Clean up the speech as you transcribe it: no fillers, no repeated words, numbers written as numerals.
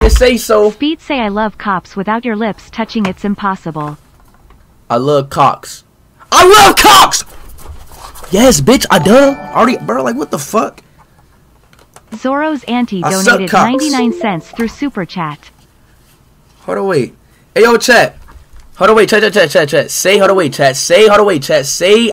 say so. Speed say I love cops without your lips touching. It's impossible. I love cocks. I love cocks! Yes, bitch, I do. Already, bro, like, what the fuck? Zorro's auntie I donated suck cocks. 99 cents through Super Chat. Hold on, wait. Hey, yo, chat. Hold on, wait, chat. Say, hold on, wait, chat. Say, hold on, wait, chat. Say,